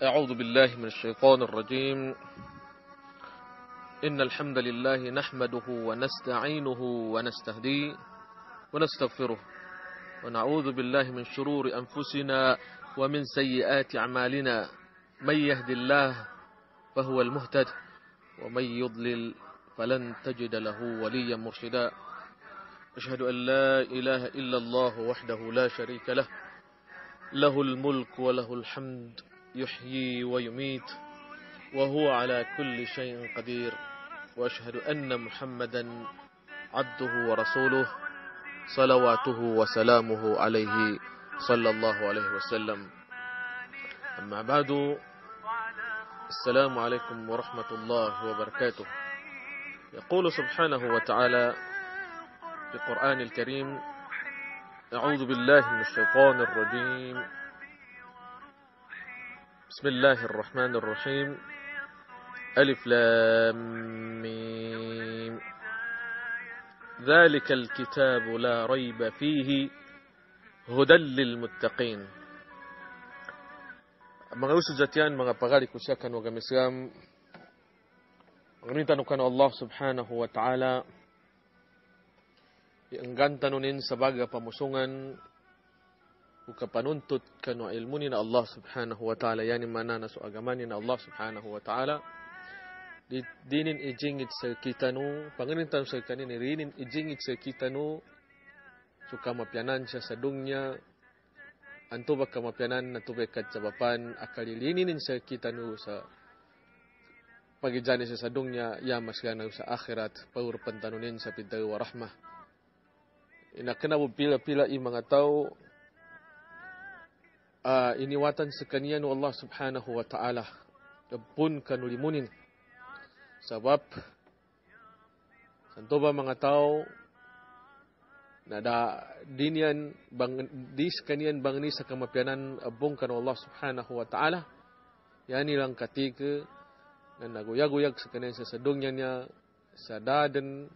أعوذ بالله من الشيطان الرجيم. إن الحمد لله نحمده ونستعينه ونستهديه ونستغفره ونعوذ بالله من شرور أنفسنا ومن سيئات أعمالنا. من يهد الله فهو المهتد ومن يضلل فلن تجد له وليا مرشدا. أشهد أن لا إله إلا الله وحده لا شريك له، له الملك وله الحمد يحيي ويميت وهو على كل شيء قدير. وأشهد أن محمدا عبده ورسوله صلواته وسلامه عليه صلى الله عليه وسلم. أما بعد، السلام عليكم ورحمة الله وبركاته. يقول سبحانه وتعالى في القرآن الكريم: أعوذ بالله من الشيطان الرجيم. بسم الله الرحمن الرحيم. ألف لام ميم. ذلك الكتاب لا ريب فيه هدى للمتقين. Mga usod dyan, mga pagari ko siya kanwa gamisgam, ang tanukan Allah subhanahu wa ta'ala, ianggan tanunin sa baga pamusungan, ukapanuntut kanwa ilmunin na Allah subhanahu wa ta'ala, yanin manana so agamanin na Allah subhanahu wa ta'ala, dinin ijingit sa kitanu, panganintan sa kanin, irinin ijingit sa kitanu, so kamapyanan siya sa dunya, antubak kamapyanan na tubekat sa bapan, akalilinin sa kitanu sa pagijani sa dunya, yamas ganaw sa akhirat, paurapan tanunin sa pintaw wa rahmah. Inakanabu pila-pila i mga tao, iniwatan sa kaniya no Allah subhanahu wa ta'ala, pun kanulimunin. Sabab, santo ba mga tao, na dinian dis kanian bangni sa kamapyanan abong kanu Allah subhanahu wa ta'ala, yan nilang katika na naguyag-uyag sa kanian sa sadungyan niya sa daden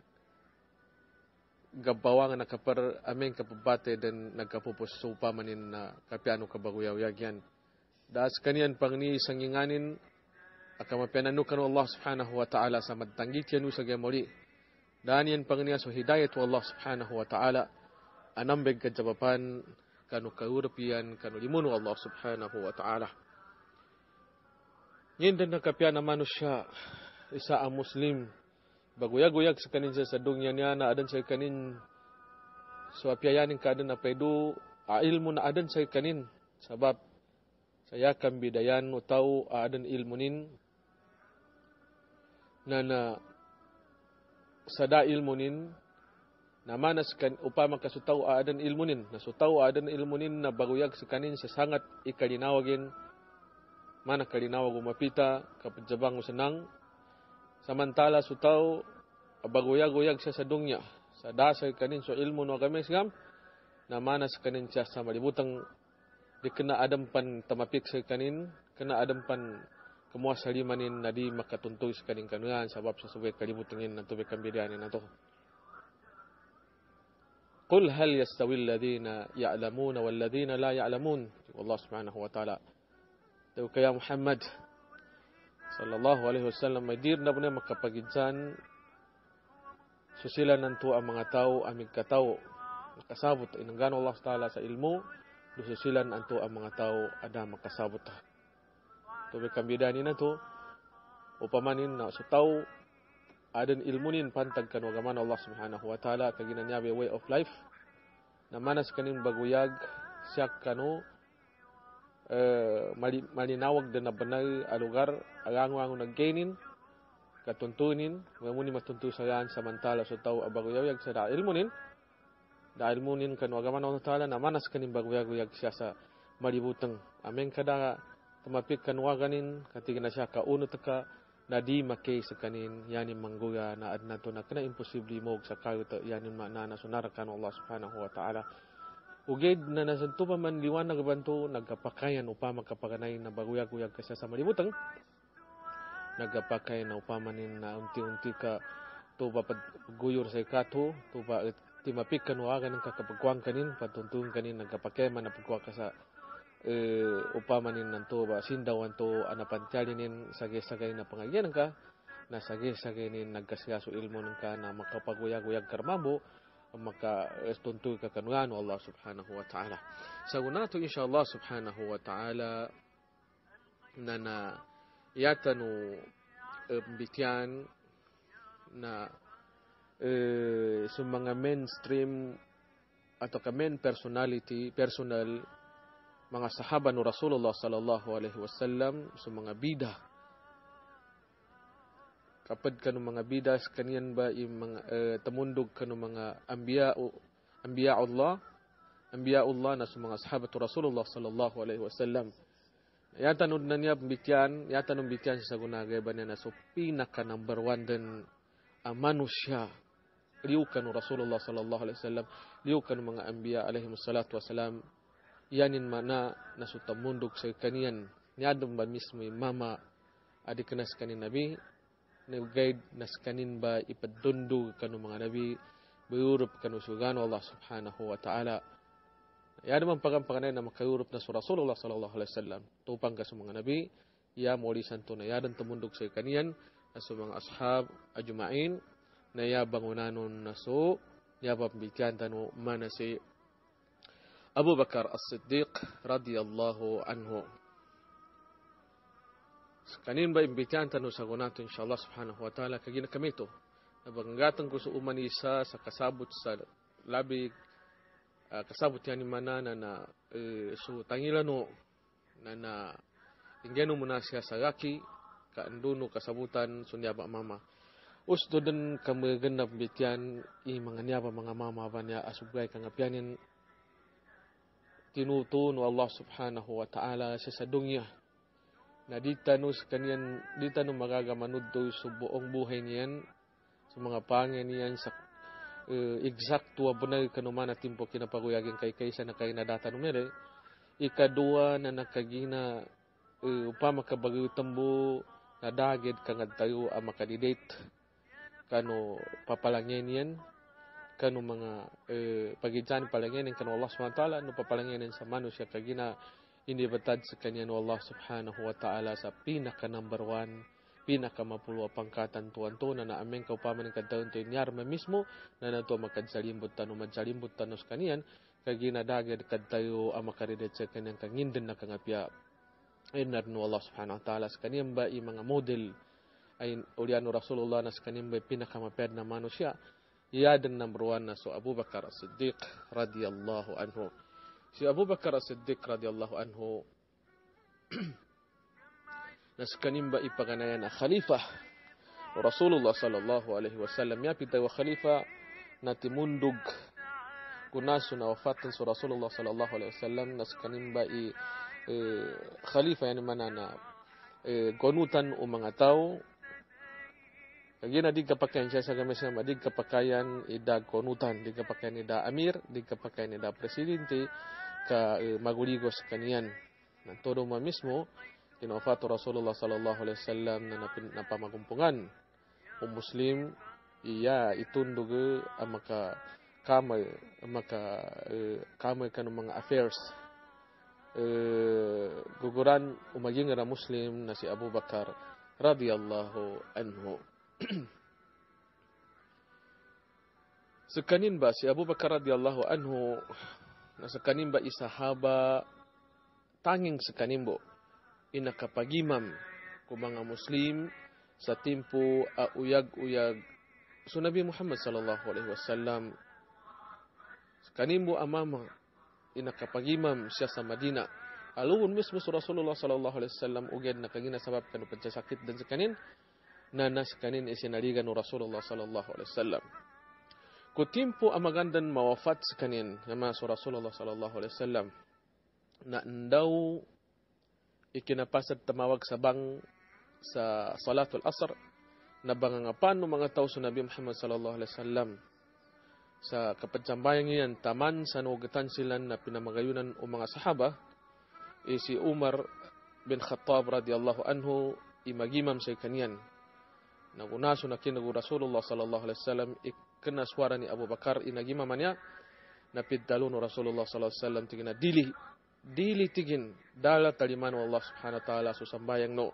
gabawa nga nakapar aming kapabate dan nagkapupusupa manin na kapiano kabaguyag yan. Das kanian pangni sanginganin akamapyanan no kanu Allah subhanahu wa ta'ala sa madtanggit yan sa gamuli. Dan yan pangniya so hidayat wa Allah subhanahu wa ta'ala anambeg kajabapan kanu kaurapian kanu limunu Allah subhanahu wa ta'ala. Ngayon din nakapian na manusya isa ang Muslim baguyag-uyag sa kanin sa dunya niya na adan sa kanin so apiayanin ka adan na pwede ilmu na adan sa kanin sabab saya kan bidayan utaw adan ilmunin na sada ilmunin na manas kan upama kasutaw adan ilmunin nasutaw adan ilmunin na baguyag sa kanin sa sangat ikalinawagin mana kalinawag umapita kapajabang usanang samantala sutaw baguyag-uyag siya sa dunya sa dasay kanin so ilmu no kami sigam na manas kanin siya sa malibutang di kena adam pan tamapik sa kanin kena adam pan kamuas halimanin na di makatuntoy sa kaning kanuyan sabab sa subay kalibutangin na tubig kambidanin na to. Qul hal yastawi alladhina ya'lamuna walladhina la ya'lamun. Allah subhanahu wa ta'ala. Daw kaya Muhammad sallallahu alaihi wasallam may dir na po na makapagidsan so sila nanto ang mga tao amig katao makasabot inanggano Allah ta'ala sa ilmu so sila nanto ang mga tao ada makasabot. Tubig kambidanin na to upamanin na so tao adan ilmunin pantag kanwagaman Allah subhanahu wa ta'ala kaginanyabi way of life na manas kanin baguyag siya kano malinawag din na banal alugar alango nagkainin katuntunin mamuni matuntu sa yan samantala so tao baguyag sa da ilmunin kanwagaman Allah ta'ala na manas kanin baguyag siya sa malibutang amen kada tamapik kanwaganin katigin na siya kauno taka na di makay sa kanin yanin mangguya na adna to na kana imposible mo sa kayo to yanin manana sunara kan Allah subhanahu wa ta'ala ugid na nasanto pa man liwanag banto nagkapakayan upama kapaganay na baguyag-uyag ka sa malibutang nagkapakayan na upama nin na unti-unti ka to pa pagguyor sa ikato to pa timapik kanwagan ng kakapagkuang kanin patuntun kanin nagkapakayan man na pagkuha ka sa upamanin nanto ba sindawan to anapantyalinin sagay-sagay na pangagyan ka na sagay-sagay nin nagkasyaso ilmo ng ka na makapaguyag-uyag karmabo maka-estuntoy ka kanuano Allah subhanahu wa ta'ala. Sa una to inshallah subhanahu wa ta'ala na yatanu bityan na sa mga mainstream atau ka main personal mga sahaba ni Rasulullah sallallahu alaihi wasallam sa mga bida. Kapag kanu mga bidas kaniyan ba yung mga tamundog kanu mga anbiya Allah na sa mga sahabat Rasulullah sallallahu alaihi wasallam. Yatanod na niya yatanong bityan sa gunagay ba niya na so pinaka number 1 din manusia liu kanu Rasulullah sallallahu alaihi wasallam liu kanu mga anbiya alaihi wassalatu wassalam yanin mana na so tamundog sa kaniyan niadong ba mismo yung mama adik nas kanin nabi nag-guide nas kanin ba ipadundog kanu mga nabi bayurup kanu sugano Allah subhanahu wa ta'ala. Yan naman pagkampanganay na makayurup na sa Rasulullah sallallahu alaihi wasallam tupang ka sa mga nabi ya muli santo na yadan tumundog sa kaniyan na sa mga ashab ajma'in na ya bangunanon na so ya pambityan tanu mana si Abu Bakr Assiddiq radiyallahu anhu. Kanin ba imbityan tanu sa gunato inshallah subhanahu wa ta'ala kagina kami to nabanggatan ko sa umanisa sa kasabot sa labig kasabot yan ni mana na so tangilano na ingeno muna siya sa gaki kaanduno kasabutan sunyaba mama usdo den kamaganap bityan i mga niyaba mga mama ba niya asubgay kangapyanin tinuto no Allah subhanahu wa ta'ala sa dunya na ditanus kanyan ditano magagamanud do sa buong buhay niyan sa mga pangyan niyan sa eksakto abunay kanuman at timpo kinapaguyagin kaysa na kay nadata numere ikadua na nakagina upama kabagaw tambo na daged kangad tayo ang makadidate kano papalangyan yan kano mga pagidyan palangyan kano Allah subhanahu wa ta'ala no papalangyan sa manusya kagina inibatad sa kanya no Allah subhanahu wa ta'ala sa pinaka number 1 pinaka mapulwa pangkatan tuwanto na ameng kaupaman ng kadtaon to inyarma mismo na nato makadzalimbot tano madzalimbot tano sa kaniyan kagina dagad kadtayo ang makaridet sa kanyang kanginden na kangapya ayun no Allah subhanahu wa ta'ala sa kaniyan ba yung mga model ay uliano Rasulullah na sa kaniyan ba pinaka maped na manusya iyadan number 1 na so Abu Bakr As-Siddiq radiyallahu anhu. Si Abu Bakr As-Siddiq radiyallahu anhu nas kanimba ipaganayan na khalifa Rasulullah sallallahu alaihi wasallam ya pitay wa khalifa na timundog kunaso na wafatan sa Rasulullah sallallahu alaihi wasallam nas kanimba khalifa yan manana gonutan o mga tao kagina di kapakayan siya sa gamasa madig kapakayan ida konutan di kapakayan ida amir di kapakayan ida presidente ka maguligos kaniyan na todo ma mismo kinawafato Rasulullah sallallahu alaihi wasallam na napamagumpungan o muslim iya itundog ang kamay kanong mga affairs guguran umaging ra muslim na si Abu Bakr radiyallahu anhu. Sa kanin ba si Abu Bakr radiyallahu anhu nasa kanin ba isahaba tanging sa kanimbo inakapagimam ko mga muslim sa timpo uyag-uyag so Nabi Muhammad sallallahu alaihi wasallam sa kanimbo amama inakapagimam siya sa Madina alun mismo sa Rasulullah sallallahu alaihi wasallam ugad na kagina sabab kanu pagsasakit din sa kanin na nas kanin isinaligan ni Rasulullah sallallahu alaihi wasallam. Kutimpo ang magandan mawafat sa kanin naman sa Rasulullah sallallahu alaihi wasallam na ndaw ikinapasad tamawag sa bang sa salatul asr na bangangapan ng mga tao sa Nabi Muhammad sallallahu alaihi wasallam sa kapadsambayan niyan taman sa nugatan sila na pinamagayunan o mga sahaba si Umar bin Khattab radiyallahu anhu imagimam sa kanyan. Nagunaso na kinagu Rasulullah sallallahu alaihi wasallam ikinaswara ni Abu Bakar inagimaman niya napidalo no Rasulullah sallallahu alaihi wasallam tingina dili dilitigin dala taliman Allah subhanahu wa ta'ala susambayang no.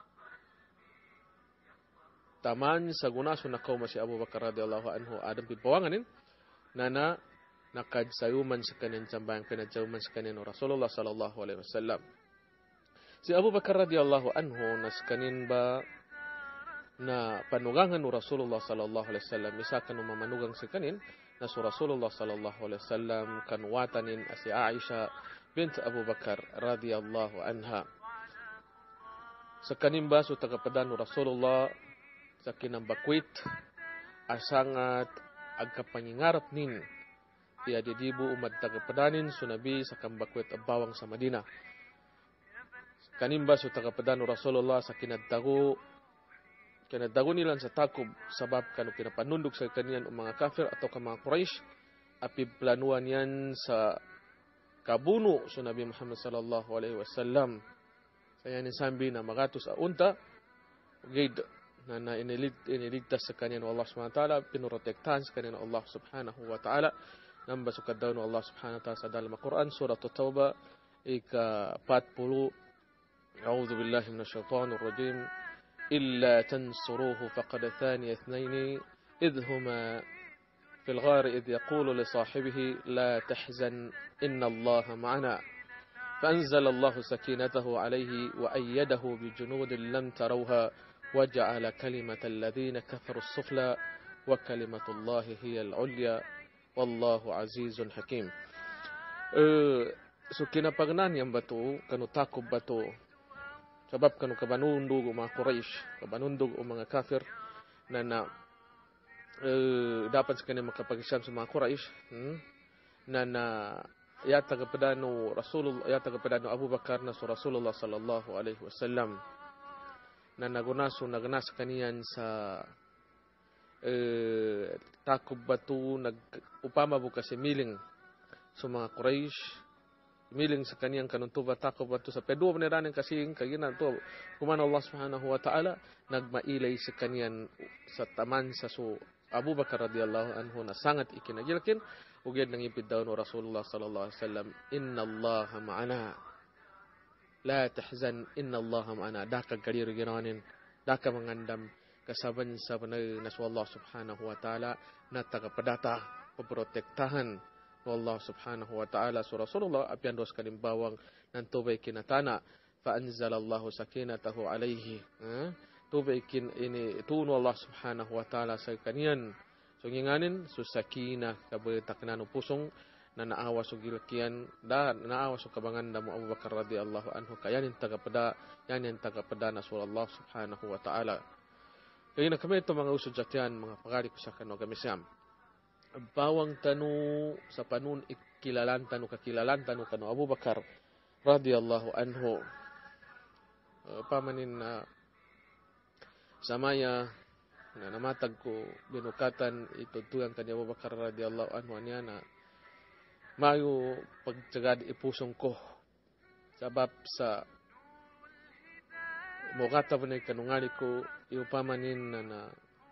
Taman sa gunaso na kauma si Abu Bakar radhiyallahu anhu adam pipawanganin nana nakadsayuman sa kanin sambayang pinadjauman sa kanin Rasulullah sallallahu alaihi wasallam. Si Abu Bakar radhiyallahu anhu nas kanin ba na panugangan ni Rasulullah sallallahu alaihi wasallam isa kan mamanugang si kanin na si Rasulullah sallallahu alaihi wasallam kanwatanin si Aisha bint Abu Bakar radhiyallahu anha. Sa kanin ba so tagapadan ni Rasulullah sa kinambakwit asangat agkapangingarap nin iya didibu umad tagapadanin so nabi sa kambakwit abawang sa Madina. Kanimba so tagapadan ni Rasulullah sa kinaddago nilan sa takob sabab kanu kinapanundog sa kaniyan mga kafir atau ka mga Quraysh api planuan yan sa kabuno so Nabi Muhammad sallallahu alaihi wasallam. Saya ni sambi na magatos a unta gid na iniligtas sa kaniyan Allah subhanahu wa ta'ala pinurotektahan sa kaniyan Allah subhanahu wa ta'ala namba sukad daw no Allah subhanahu wa ta'ala sa dalam Quran surah At-Taubah ika 40 أعوذ بالله من الشيطان الرجيم إلا تنصروه فقد ثاني اثنين إذ هما في الغار إذ يقول لصاحبه لا تحزن إن الله معنا فأنزل الله سكينته عليه وأيده بجنود لم تروها وجعل كلمة الذين كفروا السفلى وكلمة الله هي العليا والله عزيز حكيم. So kinapagnan yang bato kanu takob bato sabab kanu kabanundog o mga Quraysh, kabanundog o mga kafir na dapat sa kanya makapagisam sa mga Quraysh na yata kapadano Abu Bakar na so Rasulullah sallallahu alaihi wasallam na naganas kaniyan sa takob bato upama bukas miling sa mga Quraysh miling sa kaniyang kanuntuba takob bato sa pedo paniranin kasing kaginan to kumana Allah subhanahu wa ta'ala nagmailay sa kaniyan sa taman sa so Abu Bakar radhiyallahu anhu na sangat ikinagilkin ugid nang ipid daw no Rasulullah sallallahu alaihi wasallam inna Allah ma'ana la tahzan inna Allah ma'ana daka galir ginawanin daka mangandam kasaban sa panay na Allah subhanahu wa ta'ala na tagapadata paprotektahan Allah subhanahu wa ta'ala so Rasulullah apian dos kalimbawang ng tubay kinatana fa anzalallahu sakinatahu alayhi tubay kin ini tuno Allah subhanahu wa ta'ala sa kaniyan so nginganin so sakina kabetaknan pusong na naawa so gilkian da naawa so kabangan mo Abu Bakar radhiyallahu anhu kayanin tagapada yanin tagapada na so Allah subhanahu wa ta'ala kaya na kami ito mga usudjatian mga pagari ko sa kano gamisyam bawang tanu sa panun ikilalan tanu kanu Abu Bakar radhiyallahu anhu pamanin na samaya na namatag ko binukatan itutuyang kanya Abu Bakar radhiyallahu anhu niya na mayo pagtsagad ipusong ko sabab sa mukata pa na kanungali ko iupamanin na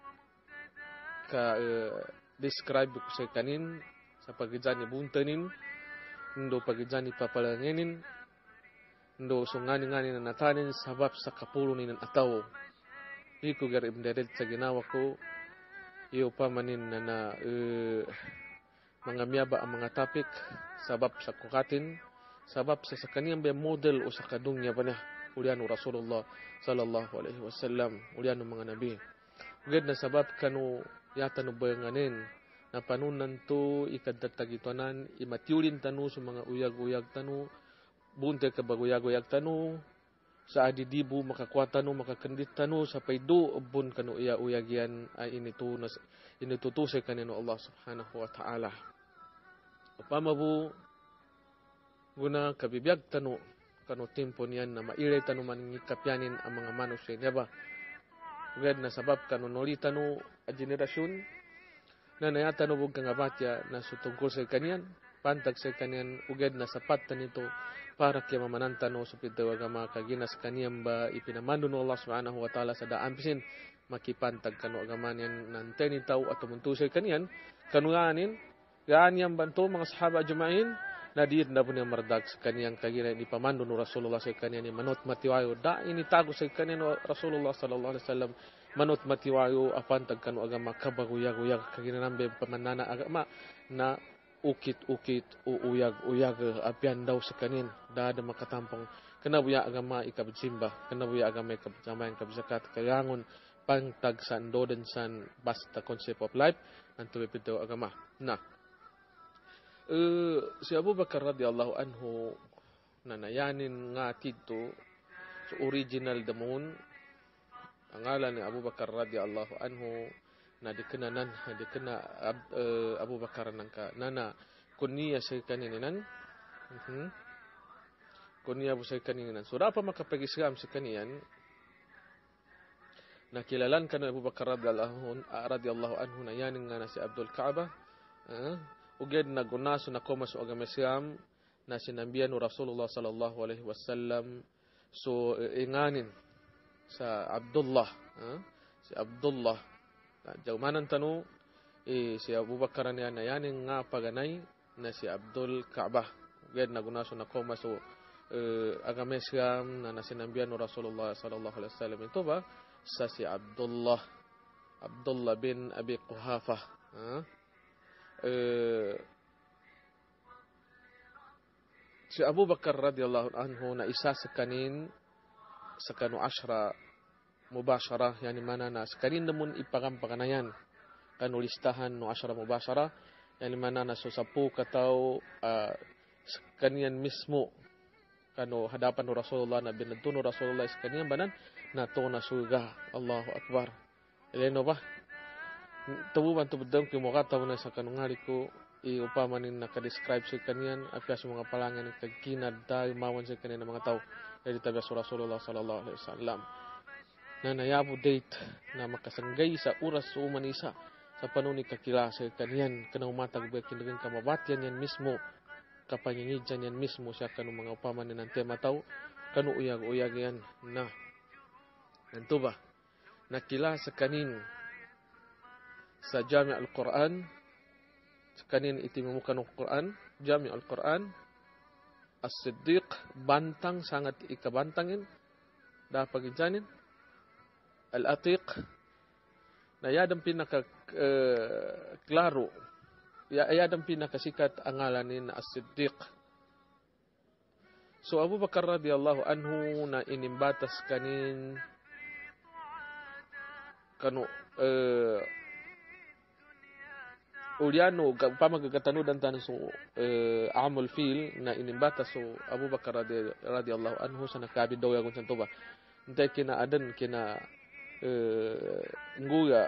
ka describe ko sa kanin sa pagidyan ni buntanin ndo pagidyan ni papalanginin ndo sungani-ngani na natanin sabab sa kapulo ni ng ataw iko gar ibnedel sa ginawa ko iyo pa manin na mga miyaba ang mga topic sabab sa kukatin sabab sa kaniyang model o sa kadunya ba na ulian Rasulullah sallallahu alaihi wasallam ulian ng mga nabi ugad na sabab kanu yata no bayanganin na panunan to ikaddatagitanan imatiulin tanu sa mga uyag-uyag tanu bunte ka baguyag-uyag tanu sa adidibu makakuha tanu makakandit tanu sa paydo ubon kanu iya-uyag yan ay initutusay kanino Allah subhanahu wa ta'ala upamabu guna kabibiyag tanu kanu timpo niyan na mailay tanu maningikapyanin ang mga manusya niya ba ugad na sabab kanu nolitanu a generasyon na nayatan ubog kang abatya na sutungkol sa kanyan pantag sa kanyan ugad na sapat na nito para kaya mamananta no supid agama kaginas kanyan ba ipinamando no Allah subhanahu wa ta'ala sa daampisin makipantag kanu agama niyan nante ni tao at tumunto sa kanyan kanuanin gaan yang banto mga sahaba jumain nadir na punya mardag sekanian kagina ni pamandu nu Rasulullah sekanian ni manut matiwayo da ini tagu sekanian Rasulullah sallallahu alaihi wasallam manut matiwayo apan tagkanu agama kabaguyag-uyag kagina nambe pamanana agama na ukit-ukit uyag apian daw sekanin da ada makatampong kenabuya agama ikabsimba kenabuya agama ikabjamayan kabzakat kayangon pangtag san doden san basta concept of life nanti bepito agama. Nah, si Abu Bakar radhiyallahu anhu nanayanin nga tito so original damun ang ngalan ni Abu Bakar radhiyallahu anhu na dikenanan dikena Abu Bakar nangka nana kunya sa kanininan kunya bu sa kanininan so dapat makapagisam sa kaniyan nakilalan kan Abu Bakar radhiyallahu anhu na yanin nga na si Abdul Kaaba uged nagunaso na komas o agamesiam na sinambian ni Rasulullah sallallahu alaihi wasallam so inganin sa Abdullah si Abdullah jaumanan tanu si Abu Bakar niya na yanin nga paganay na si Abdul Kaaba uged nagunaso na komas o agamesiam na sinambian ni Rasulullah sallallahu alaihi wasallam ito ba sa si Abdullah bin Abi Quhafa si Abu Bakar radhiyallahu anhu na isa sa kanin sa kanu 10 mubashara yani mana na sa kanin namun ipagampaganayan kanu listahan no 10 mubashara yani mana na so 10 kataw sa kaniyan mismo kanu hadapan no Rasulullah na binadto no Rasulullah sa kaniyan banan na to na surga. Allahu Akbar. Eleno ba? Tabuban tubdam kimukataw na sa kanungali ko upamanin naka-describe sa kaniyan apya sa mga palangan ng kagkinad dahil mawan sa kaniyan ng mga tao dahil tabi sa Rasulullah sallallahu alaihi wasallam na nayabu date na makasanggay sa oras sa umanisa sa panuni kakila sa kaniyan kanang matag bakin kamabatian yan mismo kapanyingidyan yan mismo siya kanong mga upamanin ng tema tao kanu uyag-uyag yan na nanto ba nakila sa kanin sa Jami' al-Quran sa kanin itimamukan ng Quran Jami' al-Quran Assiddiq bantang sangat ikabantangin dapat ginjanin al-Atiq na yadang pinaka klaro yadang pinakasikat ang ngalanin na Assiddiq. So Abu Bakar radhiyallahu anhu na inimbatas kanin kanu uliano pamagagatano dan tan so amul fil na inimbata so Abu Bakar radhiyallahu anhu sa nakabi daw yagon santo ba intay kina adan kina nguya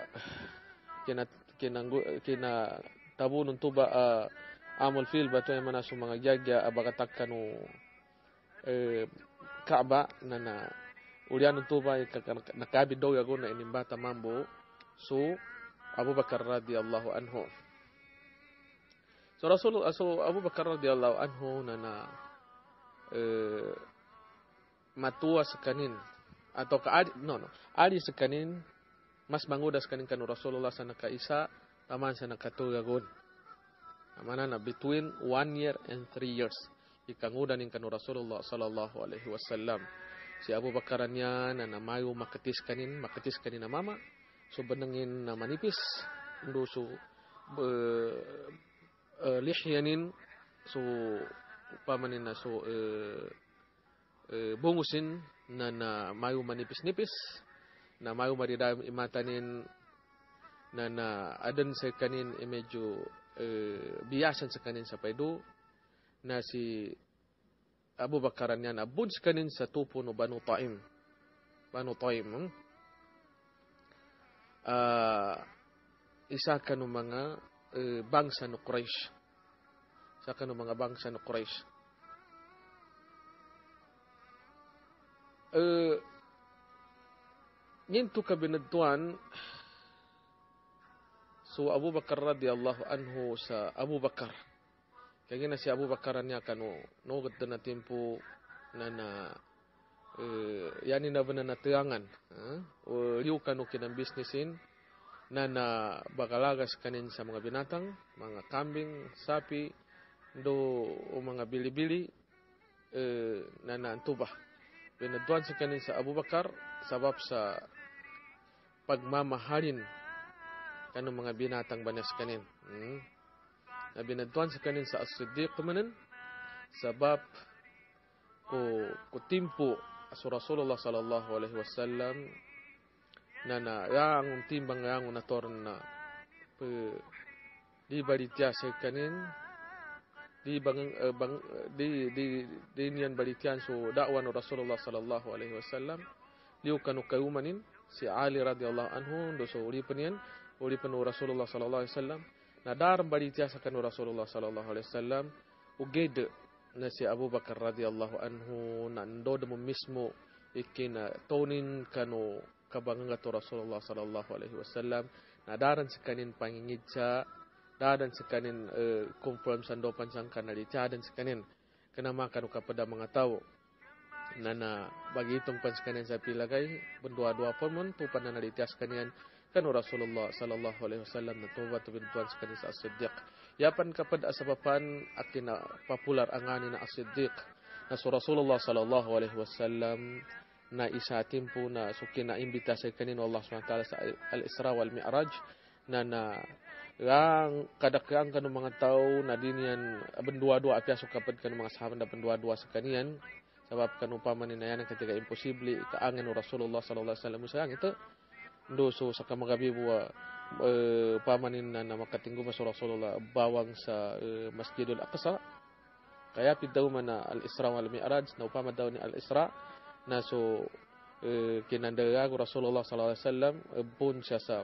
kina tabunun tuba amul fil bato mana so mga jagya abagatak kanu Kaaba na uliano tuba nakabi daw yagon na inimbata mambo so Abu Bakar radhiyallahu anhu. So Abu Bakar radhiyallahu anhu na matua sa kanin atau adi sa kanin mas mangudas kanin kanu Rasulullah sa nakaisa taman sa nakatugagon. Amana na between 1 year and 3 years ikangudan ning kanu Rasulullah sallallahu alaihi wasallam. Si Abu Bakar niya na mayo makatis kanin na mama so benengin na manipis ndo so lihyanin so pamanin na so bungusin na mayo manipis-nipis na mayo maridayam imatanin na adan sa kanin medyo biyasan sa kanin sa paydo na si Abu Bakaran yan abun sa kanin sa tupo no Banu Taim isa ka no mga bangsa no Quraysh. Sa kanong mga bangsa no Quraysh. Ninto ka binadtuan so Abu Bakar radhiyallahu anhu sa Abu Bakar. Kaya na si Abu Bakar niya kano nugad na tempo na yani na ba na natiyangan o liw kano kinang businessin na bakalagas kanin sa mga binatang, mga kambing, sapi, do mga bili-bili na naantubah. Binadwan sa kanin sa Abu Bakar sabab sa pagmamahalin kanong mga binatang banas kanin. Na binadwan sa kanin sa Assiddiq manen sabab ko timpo sa Rasulullah sallallahu alaihi wasallam na yang timbang yang natorn na di balitya sa kanin di niyan balityan so dakwan Rasulullah sallallahu alaihi wasallam liu kanu kayumanin si Ali radhiyallahu anhu do so uripan Rasulullah sallallahu alaihi wasallam na daram balitya sa kanu Rasulullah sallallahu alaihi wasallam uged na si Abu Bakar radhiyallahu anhu nando mo mismo ikina tonin kanu kabangan to Rasulullah sallallahu alaihi wasallam na daran sa kanin pangingidsa dadan sa kanin confirm sandopan sang kanali dadan sa kanin kanama kanu kapada mga tao na bagi itong panskanin sa pilagay bendua-dua pun mun tu pananalitias kanian kanu Rasulullah sallallahu alaihi wasallam na tuwa tu bintuan sa kanin sa Assiddiq yapan kapada asabapan akina popular angani na Assiddiq na so Rasulullah sallallahu alaihi wasallam na isa timpo na sukina imbita sa kanin Allah Subhanahu wa taala sa al-Isra wal Mi'raj na yang kadakang kanu mga tao na dinian bendua-dua apya so kapad kanu mga sahabat na bendua-dua sa kanian sabab kanu pamanin na yan ketika imposible kaangan Rasulullah sallallahu alaihi wasallam sayang itu doso sa kamagabi buwa pamanin na makatinggo sa Rasulullah bawang sa Masjidul Aqsa kaya pidaw man na al-Isra wal Mi'raj na upama daw ni al-Isra na so kinandaga Rasulullah sallallahu alaihi wasallam pun siya sa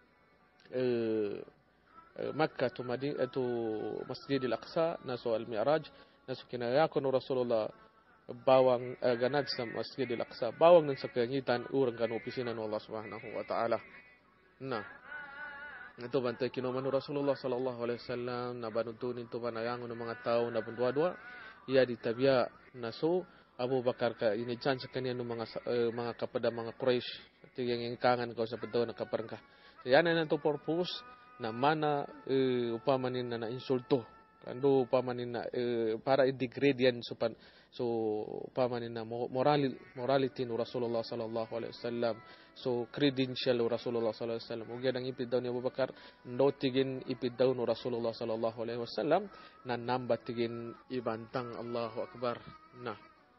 Makkah to Madinah to Masjidil Aqsa na so al-Mi'raj na so kinaya ko Rasulullah bawang ganag sa Masjidil Aqsa bawang ng sa kangitan urang kanu opisina ng Allah Subhanahu wa taala na ito bantay kinuman Rasulullah sallallahu alaihi wasallam na banutunin to banayang ng mga tao na bundwa-dwa iya ditabya na so Abu Bakar ka inidyan sa kaniya ng mga kapada mga Quraysh tigang ingkangan ko sa pedaw na kaparangka yan na to purpose na mana upamanin na insulto kando upamanin na para i-degrade yan so upamanin na morality no Rasulullah sallallahu alaihi wasallam so credential no Rasulullah sallallahu alaihi wasallam ug yan ang ipid daw ni Abu Bakar ndo tigin ipid daw no Rasulullah sallallahu alaihi wasallam na namba tigin ibantang Allahu akbar na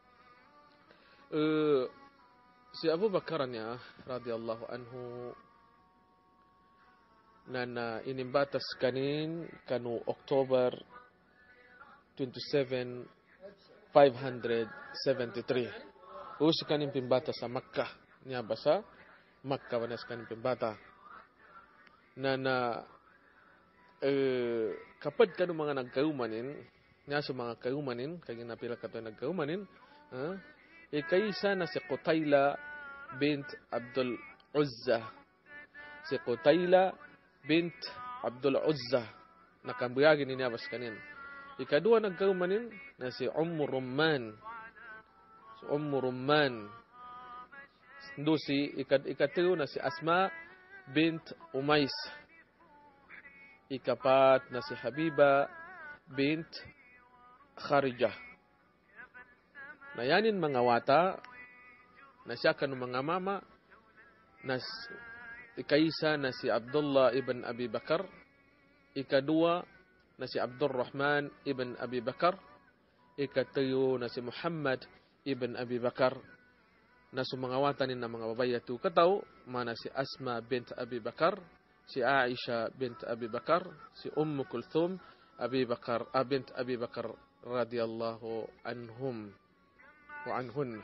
si Abu Bakar niya radhiyallahu anhu na inimbatas kanin kanu October 27, 573. Usi kanin pimbata sa Makkah. Niya basa Makkah wanas kanin pimbata. Kapag kanu mga nagkaumanin, niya sa mga kaumanin, kaya napila ka ito nagkaumanin, kaysa na si Qutayla bint Abdul Uzza. Si Qutayla bint Abdul Uzza na kambuyagin ni Nabas kanin. Ikadua nagkaumanin na si Ummo Rumman. Si Ummo Rumman. Ikatiyo na si Asma bint Umais. Ikapat na si Habiba bint Kharijah. Na yanin mga wata na siya kanu mga mama na ikaisa na si Abdullah ibn Abi Bakar, ikadua na si Abdurrahman ibn Abi Bakar, ikatuyo na si Muhammad ibn Abi Bakar, na sumangawatan na mga babae ito kataw, mana si Asma bint Abi Bakar, si Aisha bint Abi Bakar, si Ummu Kulthum bint Abi Bakar radhiyallahu anhum wa anhun.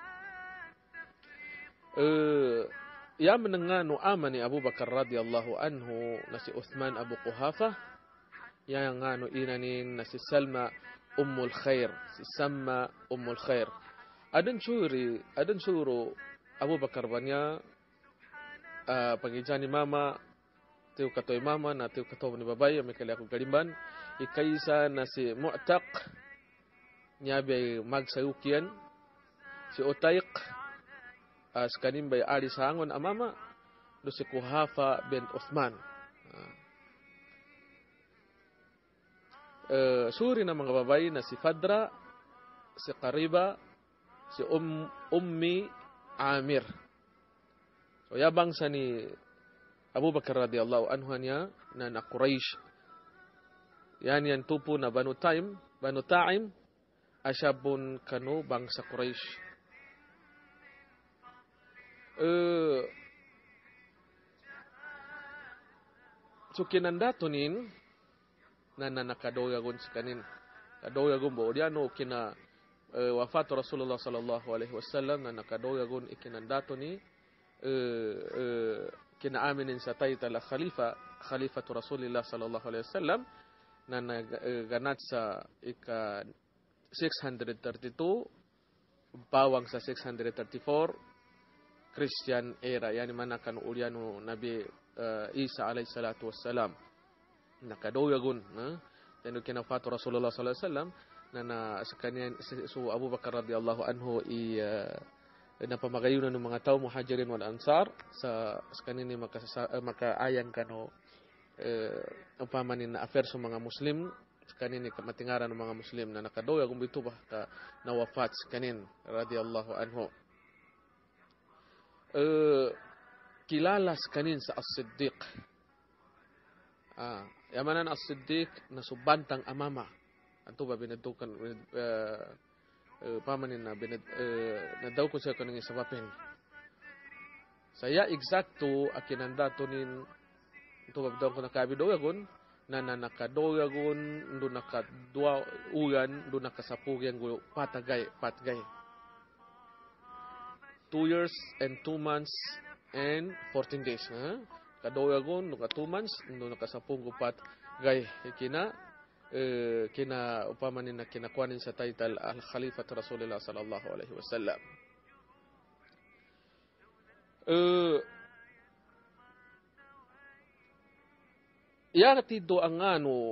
Ya menengah ama ni Abu Bakar radhiyallahu anhu na si Uthman Abu Quhafa yang ngano inanin na si Salma Ummul Khair si Samma Ummul Khair adan suro Abu Bakar banya pangijani mama tiu katoy mama na tiu katoy ni babay may kali ako galimban ikaisa na si Mu'taq nyabe magsayukian si Utayq kanin bay ali sangon amama do si Quhafa bint Uthman suri na mga babae na si Fadra, si Qariba, si Ummi Amir. So yabang sa ni Abu Bakr radhiyallahu anhu niya na Quraysh. Yan tupo na Banu Ta'im, asyabun kanu bangsa Quraysh. So kinandatunin na nakadoyagon sa kanin. Kadoyagon bo diano kina wafat Rasulullah sallallahu alaihi wasallam na nakadoyagon ikinandato ni kinaaminin sa title Khalifatu Rasulillah sallallahu alaihi wasallam na naganat sa ika 632 bawang sa 634 Christian era, yani manakan uliano Nabi Isa alayhi salatu wassalam. Nakadoyagon tendo kinafatu Rasulullah sallallahu alaihi wasallam na sa kanya so Abu Bakar radhiyallahu anhu napamagayunan ng mga tao muhajirin wal ansar sa kanini makaayang kano upamanin na affair sa mga Muslim kanini kamatingaran ng mga Muslim na nakadoya kung ito ba ka nawafat kanin radhiyallahu anhu. Kilalas kanin sa Assiddiq. Yamanan Assiddiq na subantang amama. Anto ba binadukan pamanin na daw ko siya kanang isabapin. Saya eksakto akinandatonin ito ba daw ko nakabidoyagon na nakadoyagon do nakadua uyan do nakasapugyan go patgay. 2 years and 2 months and 14 days. Kadoyagon no ka 2 months do nakasapung go patgay kina upamanin na kinakuanin sa title Al-Khalifat Rasulullah sallallahu alaihi wasallam. Tido ang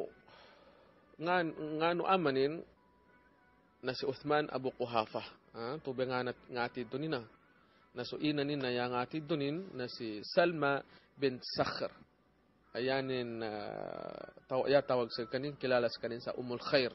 ngano amanin na si Uthman Abu Quhafa. Tubay nga tido nina. Na suina nina yang tido nin na si Salma bint Sakhr. Ayanin tawag sa kanin, kilalas kanin sa Ummul Khair.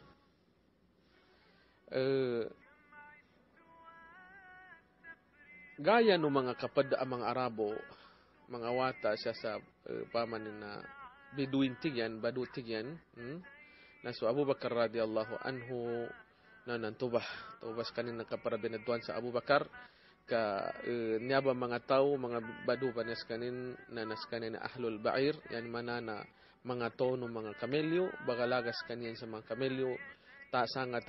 Gaya no mga kapad mga Arabo, mga wata siya sa pamanin na Badu tigyan, na so Abu Bakar radhiyallahu anhu na nantubah kanin nakaparabineduan sa Abu Bakar ka niyaba mga tao mga badu panes kanin na naskanin na ahlul ba'ir yan manana mga tono mga kamelyo bagalagas kanin sa mga kamelyo ta sangat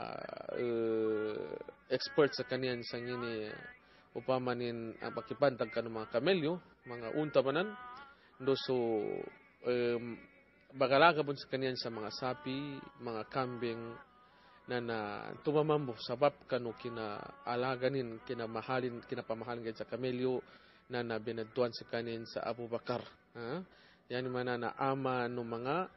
expert sa kanin sa ngini upamanin pakipantag kanu mga kamelyo mga unta manan so bagalaga pun sa kanin sa mga sapi mga kambing na tumamambo sabab kanu kinaalaganin kinapamahalin sa kamelyo na binaduan sa kanin sa Abu Bakar. Yan manana ama no mga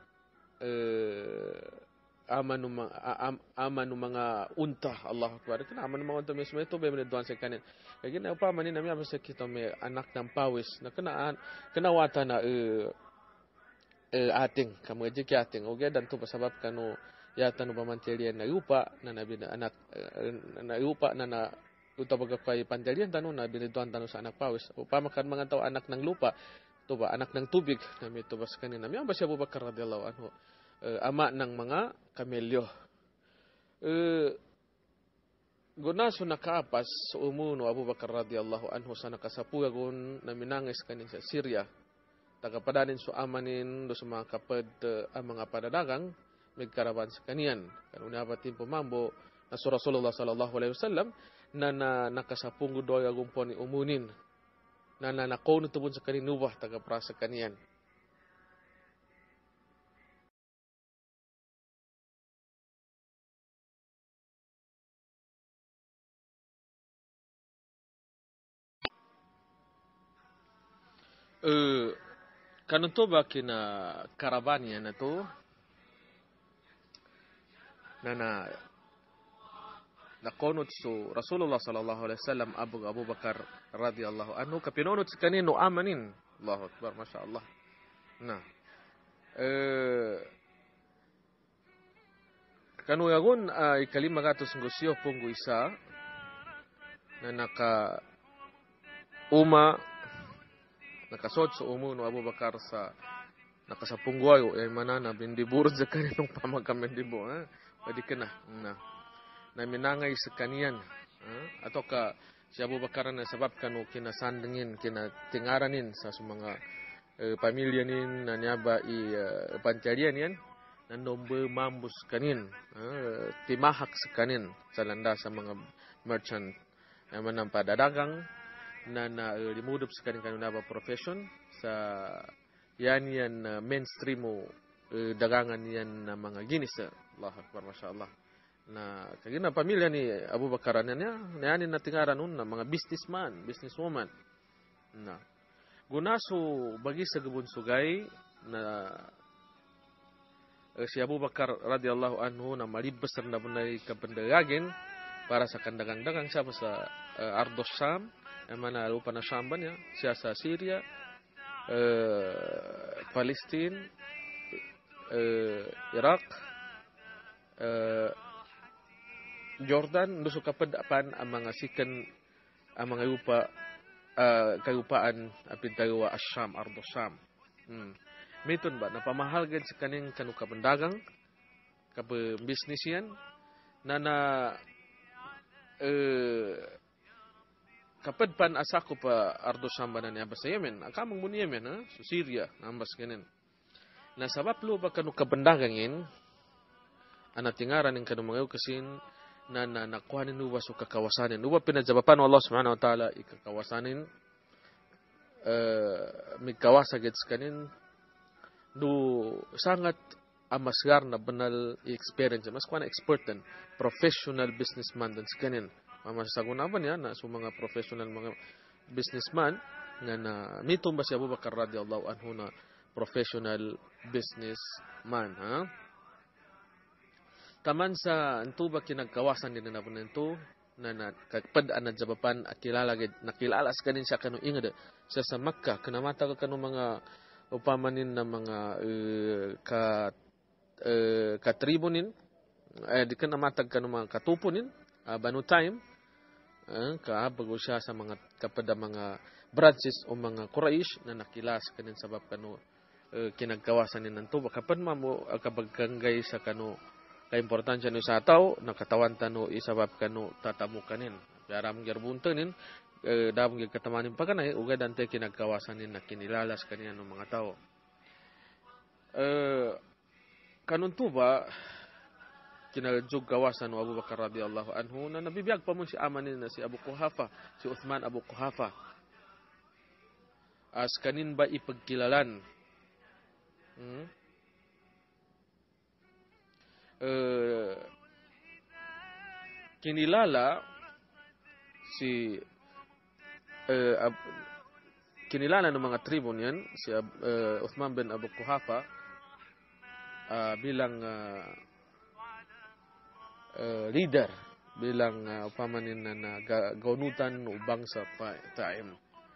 unta. Allahu Akbar. Ama no mga unta mismo ito binaduan sa kanin. Kaya gina pa manin namin sa kita may anak ng pawis na kanawata na ating kamudji ating okay dan to pasabab kanu yata no pamantilian na yupa na anak na yupa na utabaga kay pantilian tanu na biniduan tanu sa anak pawis upamakan mga tao anak ng lupa to ba anak ng tubig na mito bas kanina mi ba si Abu Bakar radhiyallahu anhu ama ng mga kamelyo gunaso nakaapas sa umuno Abu Bakar radhiyallahu anhu sa nakasapuyagon na minangis kanin sa Syria tagapadanin so amanin do sa mga kapad ang mga padadagang may karaban sa kaniyan. Kanuna batin pumambo na sa Rasulullah sallallahu alaihi wasallam na nakasapung doy agumpo ni umunin na nakono tubon sa kaninubah taga prasa kaniyan. Kanunto ba kina karabanya na to na nakonot so Rasulullah sallallahu alaihi wasallam Abu Bakar radhiyallahu anhu kapinonot sa kanino amanin Allahu Akbar masyaallah na kanuyagon ay kalimagatos ngusyo punggo isa na nakasot sa Ummo no Abu Bakar sa nakasapungguayo ay manana bindiburod sa kaninong pamagkamindibo. Pwede ka na minangay sa kaniyan. Ato ka si Abu Bakar na sabab kanu kinasandingin, kinatingaranin sa mga pamilya nin na niyaba pantyarian yan. Nanombe mambus kanin, timahak sa kanin sa landa sa mga merchant manang padadagang na limudup sa kanin kanunaba profession sa yan mainstream dagangan yan na mga ginis. Allahu Akbar, mashallah. Na kagina pamilya ni Abu Bakar niya nayanin na tingaran nun na mga businesswoman. Na gunaso bagi sa gubun sugay na si Abu Bakar radhiyallahu anhu na malibas na bunay kapandagagin para sa kandagang-dagang siya sa Ardos Sham, mana lupa na Sham ba niya, siya sa Syria, Palestine, Iraq, Jordan, nuso kapadapan ang mga sikan, ang mga kayupaan apintawa Asham, Ardos Sham. Miton ba, napamahalgan sa kaning kanukabandagang, business yan, na kapadpan asako pa Ardos Sham ba na niya ba sa Yemen, akamang mo ni Yemen, so Syria, nambas ganin. Na sabab lo ba kanukabandagangin, anatingaran ng kanumangaw kasin, na nakuhanin nuwa so kakawasanin. Nuwa pinadjabapan wa Allah subhanahu wa ta'ala ikakawasanin, migkawasagits kanin, sangat amasgar na banal experience. Mas kuha na expert din, professional businessman din sa kanin. Mamasagunaban yan na so mga professional mga businessman na mitong ba si Abu Bakar radhiyallahu anhu na professional businessman. Taman sa anto ba kinagkawasan din na nito na kagpadaan na jabapan nakilalas kanin siya kanu ingada siya sa Makkah kanamata ka kanu mga upamanin na mga katribunin di ka namatag kanu mga katupunin Banu Taim bago siya sa mga kapada mga branches o mga Quraysh na nakilas kanin sabab kanu kinagkawasan din nanto kapad mo kabagkanggay sa kanu kaimportansya no sa tao nakatawan tano isabab kanu tatamu kanin yaram gerbuntenin dabong gikatamanin pa kanay ugad ante kinagkawasan nin nakinilalas kaniya ng mga tao. Kanun to ba kinaljug kawasan no Abu Bakar radhiyallahu anhu na nabibiyag pa mo si amanin na si Abu Quhafa, si Uthman Abu Quhafa. As kanin ba ipagkilalan? Kinilala si kinilala ng mga tribo niyan si Uthman bin Abu Quhafa bilang leader, bilang upamanin na gaunutan ubang sa Taim.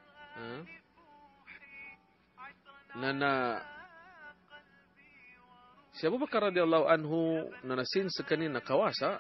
Si Abu Bakar radhiyallahu anhu na nasin sa kanina kawasa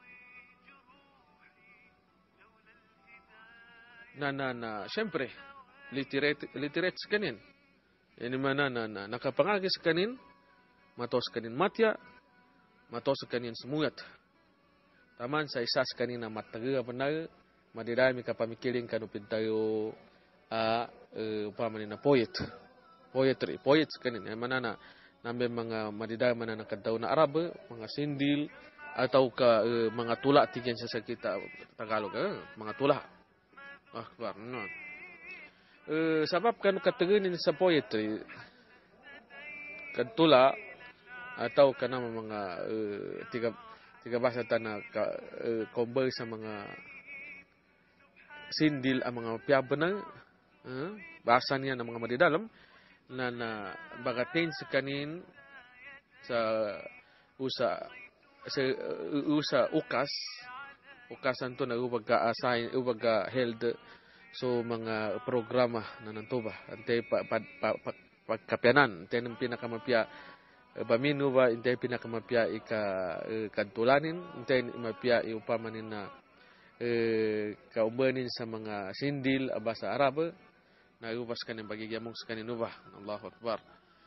na syempre literate sa kanin. Yan naman na nakapangagis kanin, matos kanin matya, matos kanin semuyat. Taman sa isas kanin na mataga panag, madirami kapamikiling kanupin tayo upamanin na poetry sa kanin. Yan manana namin mga madidama na nakadaw na Arab, mga sindil, ataw ka mga tula, tigyan sa kita Tagalog, mga tula. Akbar, no. Sabab kanu kataganin sa poetry, kadtula, ataw ka na mga tiga basa na combay sa mga sindil, ang mga piyabanang, basa niya ng mga madidalam, na bagatin sa kanin sa ukasan to na ubag ka-assign, ubag ka-held so mga programa na nantuba ante pagkapyanan ante ng pinakamapya Baminu ba intay pinakamapiyai kadtulanin, intay mapiyai upamanin na kaubanin sa mga sindil abasa Arab na ubas kanin bagigyamong sa kanin ubah. Allahu Akbar.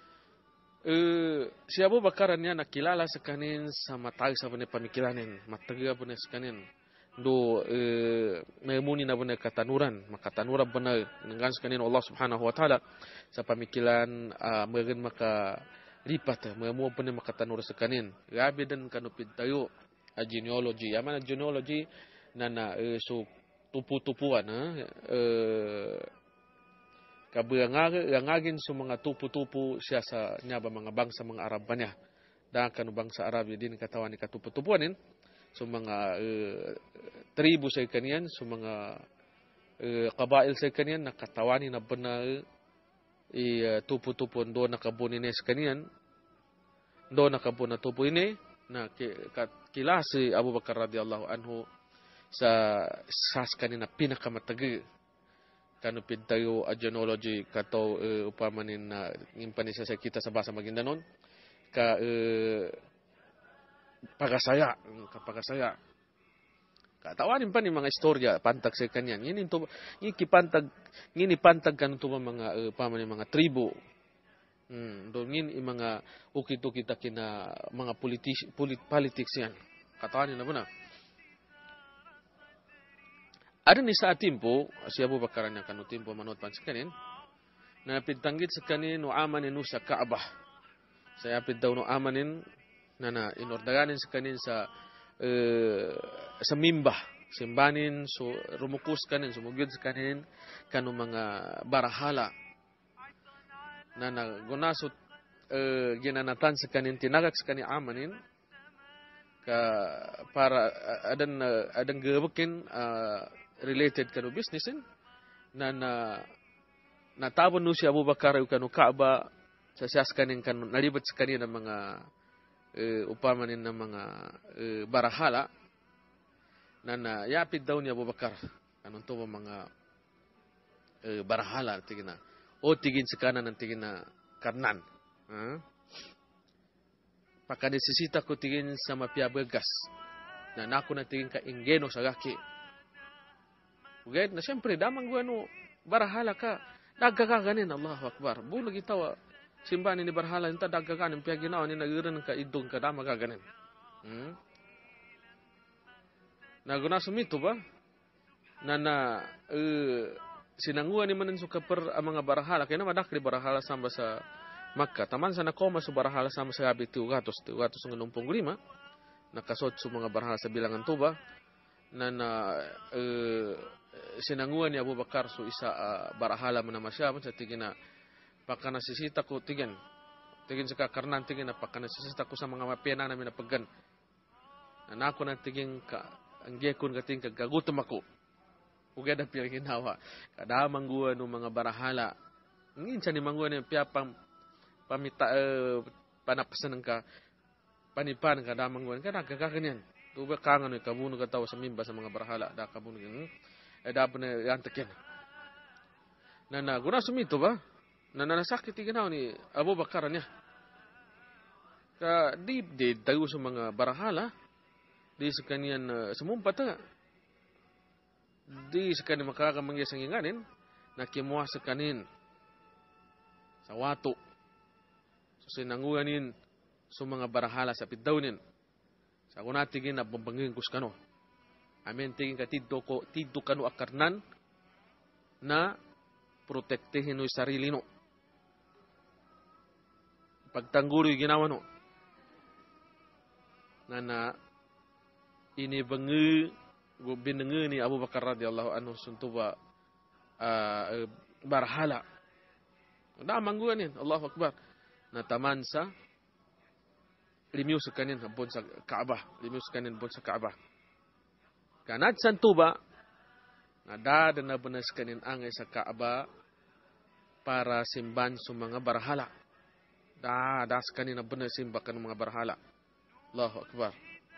Si Abu Bakar niya nakilala sa kanin sa matag sa pamikilanin, mataga po sa kanin. Do may muni na po na katanuran, makatanuran po na nanggan sa kanin Allah subhanahu wa ta'ala sa pamikilan magin makalipat, may mo po na makatanura sa kanin. Gabi din kanupid tayo a genealogy. Yaman a genealogy na so tupu-tupuan kabangagin sa mga tupu-tupu siya sa niya ba mga bangsa mga Arab ba niya. Dahil kanu bangsa Arab din katawan ni katupu-tupuanin. So mga tribu sa kaniyan, so mga kabail sa kaniyan, nakatawani na ba na tupu-tupon doon nakabunin sa kaniyan. Doon nakabun na tupu ini na kila si Abu Bakar radhiyallahu anhu sa sas kanina pinakamatagi kanupid tayo a genealogy kato upamanin na impanisa sa kita sa basa Maguindanon ka pagasaya katawanin pa ni mga istorya pantag sa kanyan ngini pantag kanto mga upamanin mga tribo dongin mga ukito kita kina mga politics yan katawanin na ba na. Ada ni sa timpo, si Abu Bakar niya kanu timpo manot pan sa kanin, na pitanggit sa kanin no amanin sa Kaabah. Saya pid daw no amanin na inordaganin sa kanin sa mimbah, simbanin so rumukus kanin, sumugyod sa kanin kanu mga barahala na gunasot ginanatan sa kanin tinagak sa kanin amanin ka para adan gawakin related kanu businessin na natabon no si Abu Bakar kanu Kaaba sa siyas kanin kanu nalibat sa kanin ng mga upamanin ng mga barahala na yapid daw ni Abu Bakar kanun to mga barahala tigin na o tigin sa kanan ng tigin na karnan pakanisisita ko tigin sa mapiabagas na nako na tigin ka ingeno sa gaki. Ugay na siyempre damang guano barahala ka dagkakaganin Allahu Akbar bulag itawa simbanin ni barahala inta dagkakanin piya ginawa ni nagiran ka idong ka dama gaganin naguna sumito ba na sinanguan ni manan suka per mga barahala kaya na madakli barahala samba sa Makkah taman sa nakoma sa barahala sama sa gabi 200 ng 65 nakasot sa mga barahala sa bilangan tuba na sinanguan ni Abu Bakar so isa barahala man naman sa tigin na pakanasisita ko tigin sa kakarnan tigin na pakanasisita ko sa mga mapena namin na paggan na ako na tigin ka ang gekon kating kagagutom ako ugad ang pinaginawa kadamang guwan ng mga barahala minsan ni mangguan yung piyapang panapasan ng ka panipan ka damang guwan ka nagkakakanyan tuba kangan yung kabuno ka tao sa mimba sa mga barahala da kabuno dapat na yantakin na guna sumito ba na nasakit iganaw ni Abu Bakar niya ka di tayo sa mga barahala di sa kanyan sumumpat di sa kanyan makakamangya sa nginganin na kimuha sa kanin sa wato so sinanguanin sa mga barahala sa pidawnin sa kuna tigin na bambangin kus kano amin tigin ka tiddo kano akarnan na protektehin no sarili no pagtangguro yung ginawa no na inibangi binangi ni Abu Bakar radhiyallahu anhu suntuba barahala damang guanin Allahu Akbar na taman sa limiw sa kanin bon sa Kaaba limiw sa kanin bon sa Kaaba kanad santuba na dada na banas kanin angay sa Kaaba para simban sa mga barahala das kanin na banas simba kan mga barahala Allahu Akbar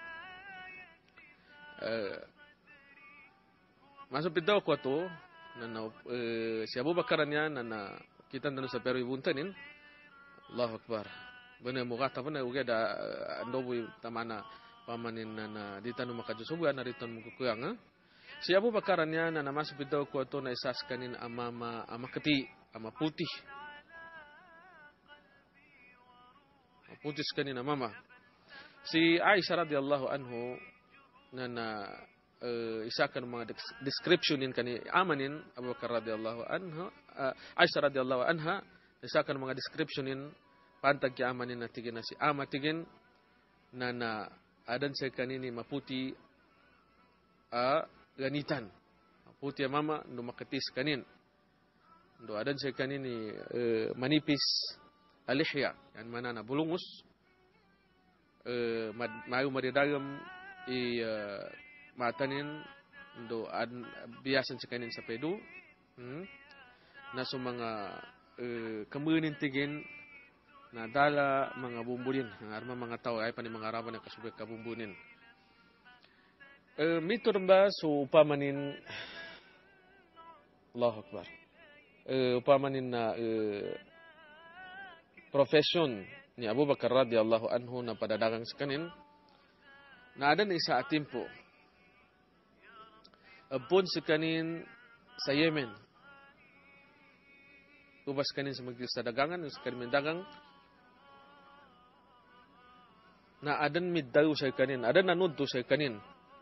masuk daw ko to na si Abu Bakar niya na kita na sa pero ibuntanin Allahu Akbar Benar mo kata benar uga da andobu tamana pamanin na ditanu makajusubu na riton mo kukuang. Si Abu Bakar niya na namasuk ito ko to na isas kanin ama keti ama putih. Putih kanin mama. Si Aisyah radhiyallahu anhu na isakan mga descriptionin kani amanin Abu Bakar radhiyallahu anhu Aisyah radhiyallahu anha isakan mga descriptionin pantag ki amanin na tigin na si ama tigin na adan sa kanini maputi ganitan maputi mama no makatis kanin do adan sa kanini manipis alihya yan mana na bulungus mayu maridagam matanin do biasan sa kanin sa pedu na so mga kemunin tigin na dala mga bumbunin ang arma mga tao ay pani mga araban na kasubay kabumbunin mitur ba so upamanin Allahu Akbar upamanin na profession ni Abu Bakar radhiyallahu anhu na padadagang sa kanin na ada na isa atimpo abon sa kanin sa Yemen ubas kanin sa magdisadagangan sa kanin dagang na adan middaw sa kanin adan nanudto sa kanin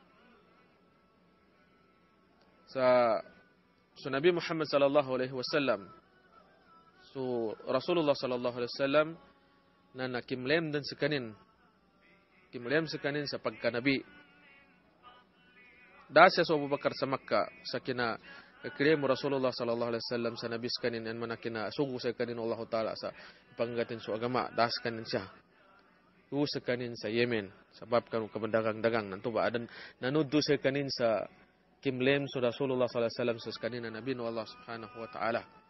sa Nabi Muhammad sallallahu alaihi wasallam so Rasulullah sallallahu alaihi wasallam na nakimlem din sa kanin kimlem sa kanin sa pagkanabi dasa sa Abu Bakar sa Makkah sa kina kiremo Rasulullah sallallahu alaihi wasallam sa nabis kanin an manakina sugu sa kanin Allah taala sa panggatin so agama das kanin siya sa kanin sa Yemen sebab kan kemendagang-dagang nanti ba adan nanuddo sa kanin sa kimlem so Rasulullah sallallahu alaihi wasallam sa kanin na Nabi Allah subhanahu wa taala